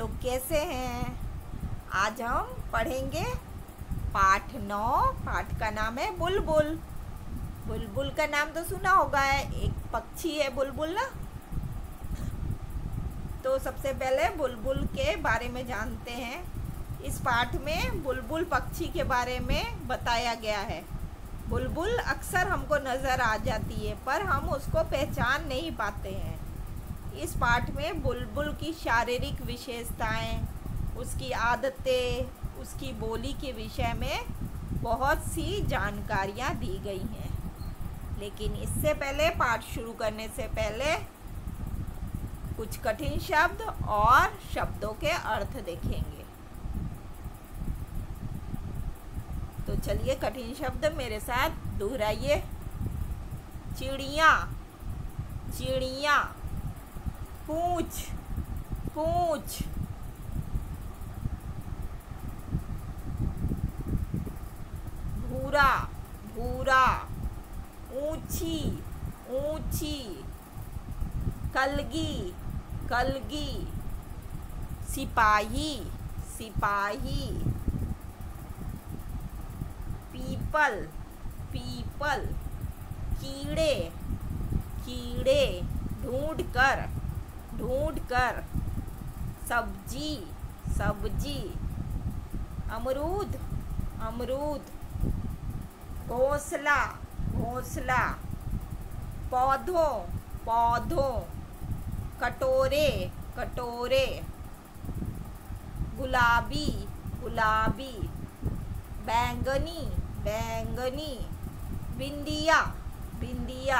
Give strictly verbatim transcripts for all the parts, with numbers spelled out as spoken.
लोग कैसे हैं? आज हम पढ़ेंगे पाठ नौ। पाठ का नाम है बुलबुल। बुलबुल का नाम तो सुना होगा, है एक पक्षी है बुलबुल ना। तो सबसे पहले बुलबुल के बारे में जानते हैं। इस पाठ में बुलबुल पक्षी के बारे में बताया गया है। बुलबुल अक्सर हमको नज़र आ जाती है पर हम उसको पहचान नहीं पाते हैं। इस पाठ में बुलबुल की शारीरिक विशेषताएं, उसकी आदतें, उसकी बोली के विषय में बहुत सी जानकारियाँ दी गई हैं। लेकिन इससे पहले, पाठ शुरू करने से पहले कुछ कठिन शब्द और शब्दों के अर्थ देखेंगे। तो चलिए कठिन शब्द मेरे साथ दोहराइए। चिड़िया, चिड़िया। पूंछ, पूंछ। भूरा, भूरा। ऊंची, ऊंची। कलगी, कलगी। सिपाही, सिपाही। पीपल, पीपल। कीड़े, कीड़े। ढूंढ कर, ढूंढ कर। सब्जी, सब्जी। अमरूद, अमरूद। घोंसला, घोंसला। पौधों, पौधों। कटोरे, कटोरे। गुलाबी, गुलाबी। बैंगनी, बैंगनी। बिंदिया, बिंदिया।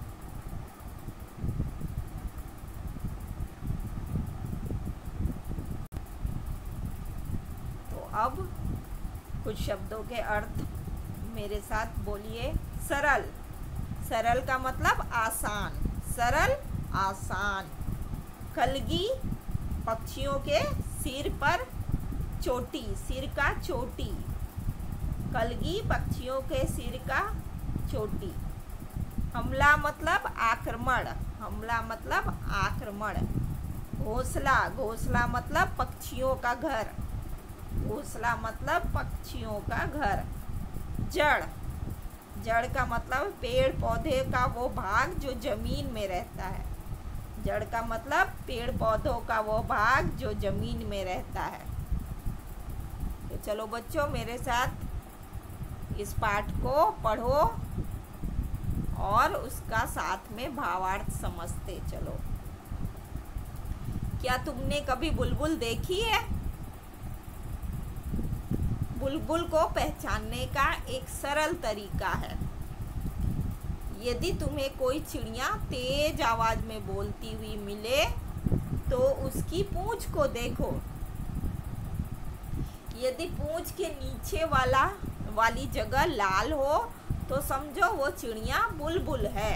तो अब कुछ शब्दों के अर्थ मेरे साथ बोलिए। सरल, सरल का मतलब आसान, सरल, आसान। कलगी, पक्षियों के सिर पर चोटी, सिर का चोटी। कलगी, पक्षियों के सिर का चोटी। हमला मतलब आक्रमण, हमला मतलब आक्रमण। घोंसला, घोंसला मतलब पक्षियों का घर, घोंसला मतलब पक्षियों का घर। जड़, जड़ का मतलब पेड़ पौधे का वो भाग जो जमीन में रहता है। जड़ का मतलब पेड़ पौधों का वो भाग जो जमीन में रहता है। तो चलो बच्चों मेरे साथ इस पाठ को पढ़ो और उसका साथ में भावार्थ समझते चलो। क्या तुमने कभी बुलबुल देखी है? बुलबुल को पहचानने का एक सरल तरीका है। यदि तुम्हें कोई चिड़िया तेज आवाज में बोलती हुई मिले तो उसकी पूंछ को देखो। यदि पूंछ के नीचे वाला वाली जगह लाल हो तो समझो वो चिड़िया बुलबुल है।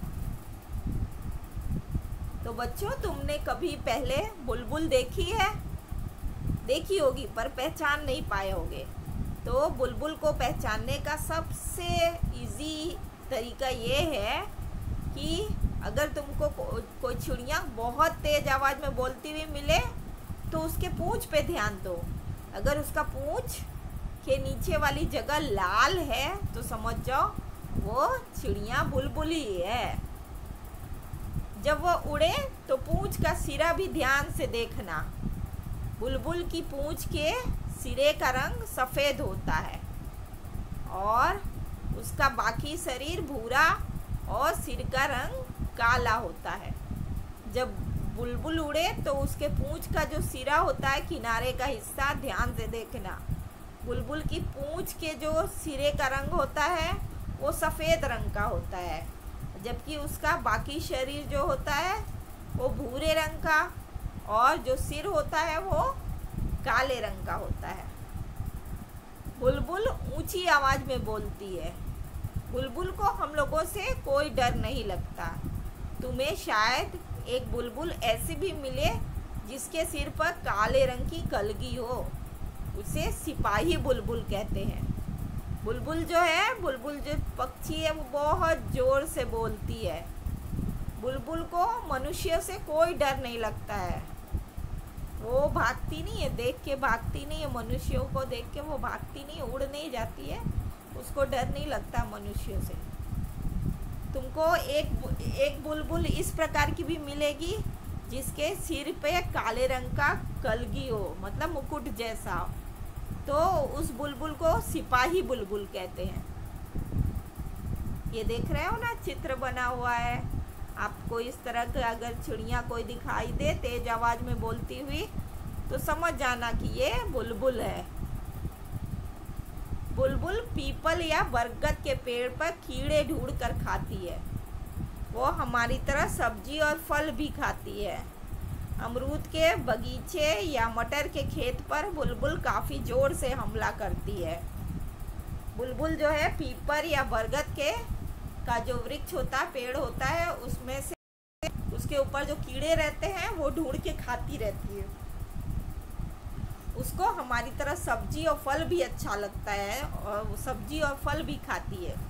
तो बच्चों तुमने कभी पहले बुलबुल देखी है? देखी होगी पर पहचान नहीं पाए होगे। तो बुलबुल को पहचानने का सबसे इजी तरीका ये है कि अगर तुमको को, कोई चिड़िया बहुत तेज आवाज़ में बोलती हुई मिले तो उसके पूंछ पे ध्यान दो। अगर उसका पूंछ के नीचे वाली जगह लाल है तो समझ जाओ वो चिड़िया बुलबुल ही है। जब वो उड़े तो पूंछ का सिरा भी ध्यान से देखना। बुलबुल की पूंछ के सिरे का रंग सफ़ेद होता है और उसका बाकी शरीर भूरा और सिर का रंग काला होता है। जब बुलबुल उड़े तो उसके पूंछ का जो सिरा होता है, किनारे का हिस्सा ध्यान से देखना। बुलबुल की पूंछ के जो सिरे का रंग होता है वो सफ़ेद रंग का होता है, जबकि उसका बाकी शरीर जो होता है वो भूरे रंग का और जो सिर होता है वो काले रंग का होता है। बुलबुल ऊंची आवाज़ में बोलती है। बुलबुल को हम लोगों से कोई डर नहीं लगता। तुम्हें शायद एक बुलबुल ऐसी भी मिले जिसके सिर पर काले रंग की कलगी हो, उसे सिपाही बुलबुल कहते हैं। बुलबुल जो है, बुलबुल जो पक्षी है वो बहुत ज़ोर से बोलती है। बुलबुल को मनुष्य से कोई डर नहीं लगता है। वो भागती नहीं है, देख के भागती नहीं है, मनुष्यों को देख के वो भागती नहीं, उड़ नहीं जाती है, उसको डर नहीं लगता मनुष्यों से। तुमको एक एक बुलबुल इस प्रकार की भी मिलेगी जिसके सिर पे काले रंग का कलगी हो, मतलब मुकुट जैसा हो, तो उस बुलबुल को सिपाही बुलबुल कहते हैं। ये देख रहे हो ना, चित्र बना हुआ है। आपको इस तरह के अगर चिड़िया कोई दिखाई दे तेज आवाज में बोलती हुई तो समझ जाना कि ये बुलबुल है। बुलबुल पीपल या बरगद के पेड़ पर कीड़े ढूंढ कर खाती है। वो हमारी तरह सब्जी और फल भी खाती है। अमरूद के बगीचे या मटर के खेत पर बुलबुल काफ़ी ज़ोर से हमला करती है। बुलबुल जो है पीपल या बरगद के का जो वृक्ष होता है, पेड़ होता है, उसमें से उसके ऊपर जो कीड़े रहते हैं वो ढूंढ के खाती रहती है। उसको हमारी तरह सब्जी और फल भी अच्छा लगता है और वो सब्जी और फल भी खाती है।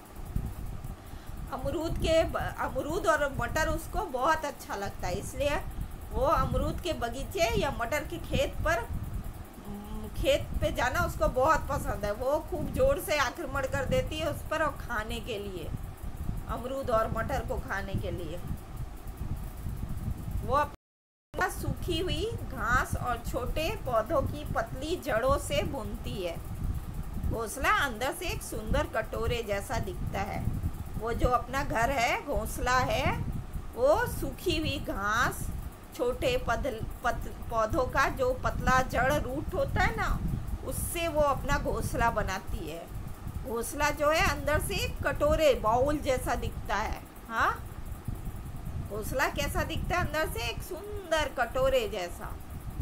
अमरूद के अमरूद और मटर उसको बहुत अच्छा लगता है, इसलिए वो अमरूद के बगीचे या मटर के खेत पर खेत पे जाना उसको बहुत पसंद है। वो खूब जोर से आक्रमण कर देती है उस पर और खाने के लिए, अमरूद और मटर को खाने के लिए। वो अपना सूखी हुई घास और छोटे पौधों की पतली जड़ों से बुनती है। घोंसला अंदर से एक सुंदर कटोरे जैसा दिखता है। वो जो अपना घर है, घोंसला है, वो सूखी हुई घास, छोटे पद पत, पौधों का जो पतला जड़ रूट होता है ना, उससे वो अपना घोंसला बनाती है। घोंसला जो है अंदर से एक कटोरे बाउल जैसा दिखता है। हाँ, घोंसला कैसा दिखता है? अंदर से एक सुंदर कटोरे जैसा।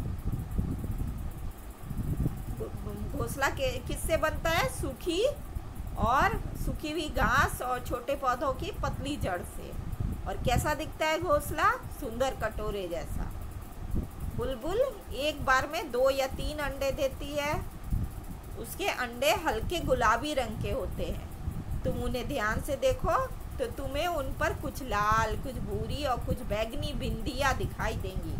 घोंसला के किससे बनता है? सूखी और सूखी हुई घास और छोटे पौधों की पतली जड़ से। और कैसा दिखता है घोंसला? सुंदर कटोरे जैसा। बुलबुल एक बार में दो या तीन अंडे देती है। उसके अंडे हल्के गुलाबी रंग के होते हैं। तुम उन्हें ध्यान से देखो तो तुम्हें उन पर कुछ लाल, कुछ भूरी और कुछ बैंगनी बिंदियां दिखाई देंगी।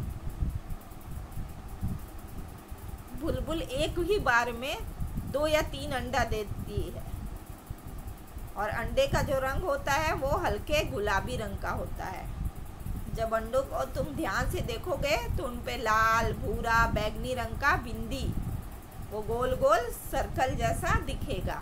बुलबुल एक ही बार में दो या तीन अंडा देती है और अंडे का जो रंग होता है वो हल्के गुलाबी रंग का होता है। जब अंडों को तुम ध्यान से देखोगे तो उन पे लाल, भूरा, बैंगनी रंग का बिंदी, वो गोल गोल सर्कल जैसा दिखेगा।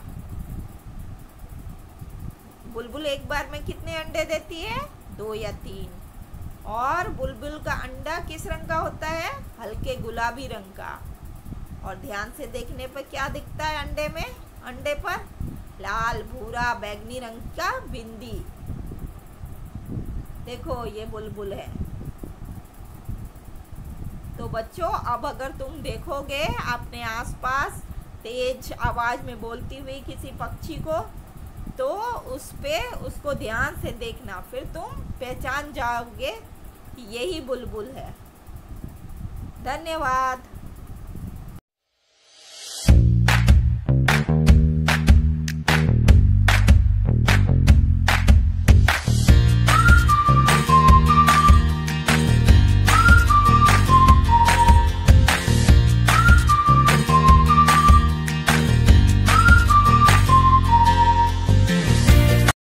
बुलबुल एक बार में कितने अंडे देती है? दो या तीन। और बुलबुल का अंडा किस रंग का होता है? हल्के गुलाबी रंग का। और ध्यान से देखने पर क्या दिखता है अंडे में? अंडे पर लाल, भूरा, बैंगनी रंग का बिंदी। देखो ये बुलबुल है। तो बच्चों, अब अगर तुम देखोगे अपने आसपास तेज आवाज में बोलती हुई किसी पक्षी को, तो उस पे उसको ध्यान से देखना, फिर तुम पहचान जाओगे कि यही बुलबुल है। धन्यवाद।